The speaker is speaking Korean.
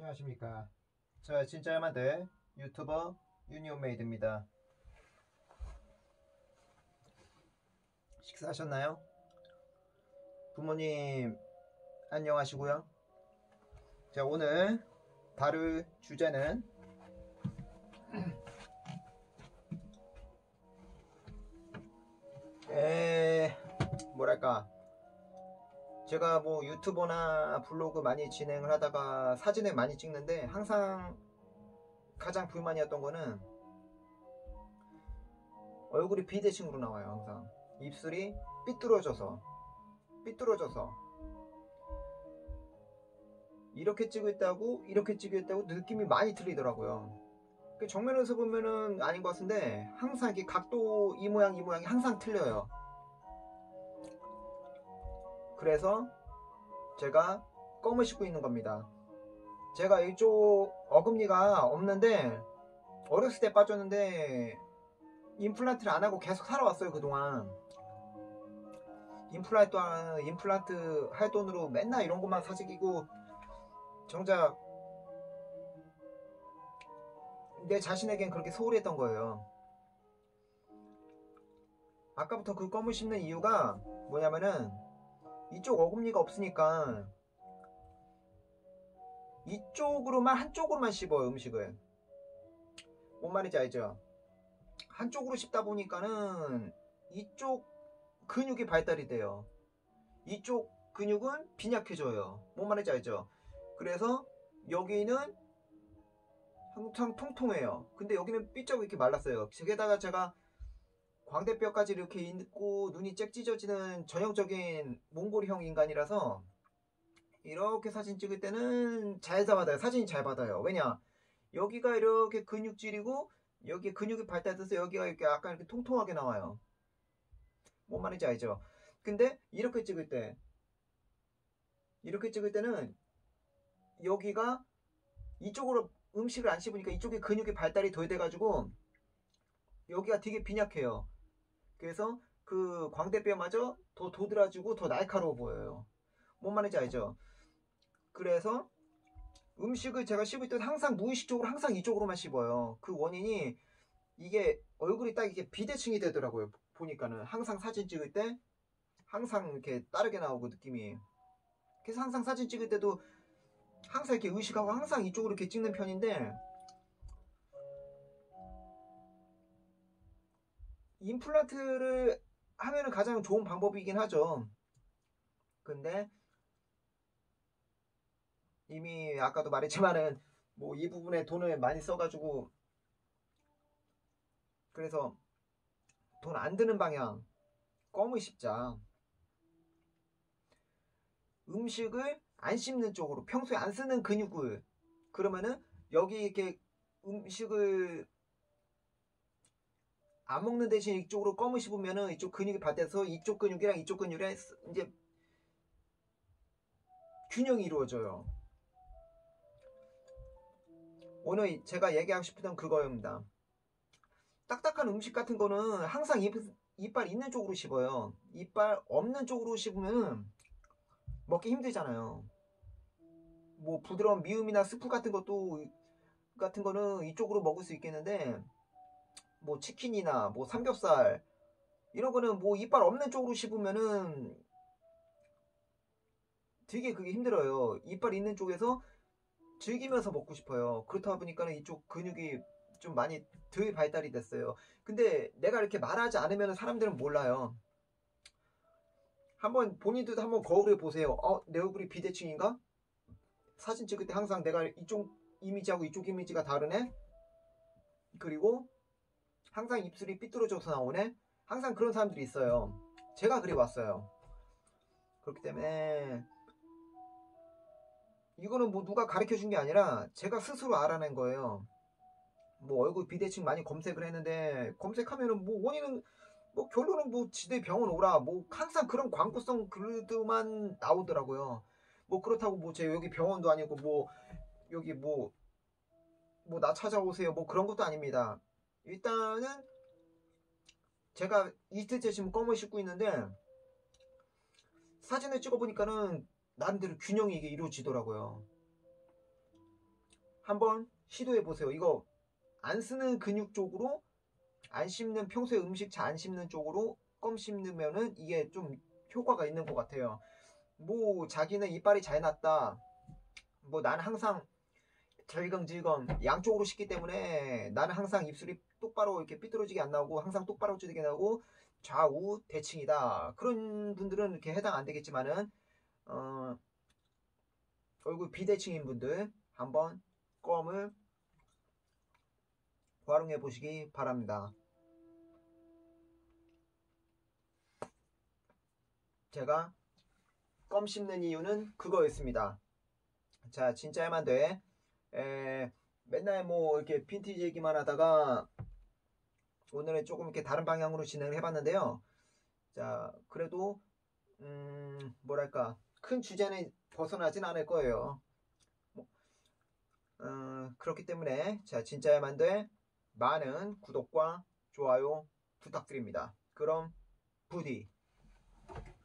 안녕하십니까. 저 진짜 야만들 유튜버 유니온메이드입니다. 식사하셨나요? 부모님 안녕하시고요. 자, 오늘 다룰 주제는 뭐랄까, 제가 뭐 유튜버나 블로그 많이 진행을 하다가 사진을 많이 찍는데 항상 가장 불만이었던 거는 얼굴이 비대칭으로 나와요. 항상 입술이 삐뚤어져서 이렇게 찍을 때하고 이렇게 찍을 때하고 느낌이 많이 틀리더라고요. 정면에서 보면은 아닌 것 같은데 항상 이렇게 각도 이 모양이 항상 틀려요. 그래서 제가 껌을 씹고 있는 겁니다. 제가 이쪽 어금니가 없는데 어렸을 때 빠졌는데 임플란트를 안 하고 계속 살아왔어요. 그동안 임플란트 할 돈으로 맨날 이런 것만 사재기고 정작 내 자신에겐 그렇게 소홀히 했던 거예요. 아까부터 그 껌을 씹는 이유가 뭐냐면은 이쪽 어금니가 없으니까 이쪽으로만 한쪽으로만 씹어요. 음식을. 뭔 말인지 알죠? 한쪽으로 씹다 보니까는 이쪽 근육이 발달이 돼요. 이쪽 근육은 빈약해져요. 뭔 말인지 알죠? 그래서 여기는 항상 통통해요. 근데 여기는 삐쩍 이렇게 말랐어요. 게다가 제가 광대뼈까지 이렇게 있고 눈이 잭 찢어지는 전형적인 몽골형 인간이라서 이렇게 사진 찍을 때는 잘 받아요. 사진이 잘 받아요. 왜냐? 여기가 이렇게 근육질이고 여기 근육이 발달돼서 여기가 이렇게 약간 이렇게 통통하게 나와요. 뭔 말인지 알죠? 근데 이렇게 찍을 때는 여기가 이쪽으로 음식을 안 씹으니까 이쪽에 근육이 발달이 덜 돼가지고 여기가 되게 빈약해요. 그래서 그 광대뼈마저 더 도드라지고 더 날카로워 보여요. 뭔 말인지 알죠? 그래서 음식을 제가 씹을 때 항상 무의식적으로 항상 이쪽으로만 씹어요. 그 원인이 이게 얼굴이 딱 이게 비대칭이 되더라고요. 보니까는 항상 사진 찍을 때 항상 이렇게 다르게 나오고 느낌이. 그래서 항상 사진 찍을 때도 항상 이렇게 의식하고 항상 이쪽으로 이렇게 찍는 편인데 임플란트를 하면은 가장 좋은 방법이긴 하죠. 근데 이미 아까도 말했지만은 뭐 이 부분에 돈을 많이 써가지고 그래서 돈 안 드는 방향 껌을 씹자. 음식을 안 씹는 쪽으로 평소에 안 쓰는 근육을 그러면은 여기 이렇게 음식을 안 먹는 대신 이쪽으로 껌을 씹으면은 이쪽 근육이 발달해서 이쪽 근육이랑 이쪽 근육이랑 이제 균형이 이루어져요. 오늘 제가 얘기하고 싶었던 그거입니다. 딱딱한 음식 같은 거는 항상 이빨 있는 쪽으로 씹어요. 이빨 없는 쪽으로 씹으면 먹기 힘들잖아요. 뭐 부드러운 미음이나 스프 같은 거는 이쪽으로 먹을 수 있겠는데 뭐 치킨이나 뭐 삼겹살 이런 거는 뭐 이빨 없는 쪽으로 씹으면은 되게 그게 힘들어요. 이빨 있는 쪽에서 즐기면서 먹고 싶어요. 그렇다 보니까 이쪽 근육이 좀 많이 덜 발달이 됐어요. 근데 내가 이렇게 말하지 않으면 사람들은 몰라요. 한번 본인들도 한번 거울을 보세요. 내 얼굴이 비대칭인가? 사진 찍을 때 항상 내가 이쪽 이미지하고 이쪽 이미지가 다르네? 그리고 항상 입술이 삐뚤어져서 나오네? 항상 그런 사람들이 있어요. 제가 그래 왔어요. 그렇기 때문에 이거는 뭐 누가 가르쳐 준 게 아니라 제가 스스로 알아낸 거예요. 뭐 얼굴 비대칭 많이 검색을 했는데 검색하면은 뭐 원인은 뭐 결론은 뭐 지대 병원 오라 뭐 항상 그런 광고성 글들만 나오더라고요. 뭐 그렇다고 뭐 제 여기 병원도 아니고 뭐 여기 뭐 나 찾아오세요 뭐 그런 것도 아닙니다. 일단은 제가 이틀째 지금 껌을 씹고 있는데 사진을 찍어보니까는 나름대로 균형이 이게 이루어지더라고요. 한번 시도해 보세요. 이거 안 쓰는 근육 쪽으로 안 씹는 평소에 음식 잘 안 씹는 쪽으로 껌 씹으면은 이게 좀 효과가 있는 것 같아요. 뭐 자기는 이빨이 잘 났다. 뭐 나는 항상 질겅질겅 양쪽으로 씹기 때문에 나는 항상 입술이 똑바로 이렇게 삐뚤어지게 안 나오고 항상 똑바로 찌게 나오고 좌우 대칭이다. 그런 분들은 이렇게 해당 안 되겠지만은 얼굴 비대칭인 분들 한번 껌을 활용해 보시기 바랍니다. 제가 껌 씹는 이유는 그거였습니다. 자, 진짜야만 돼. 맨날 뭐 이렇게 빈티지 얘기만 하다가 오늘은 조금 이렇게 다른 방향으로 진행을 해봤는데요. 자, 그래도 뭐랄까 큰 주제는 벗어나진 않을 거예요. 그렇기 때문에 자, 진짜야만 돼. 많은 구독과 좋아요 부탁드립니다. 그럼 부디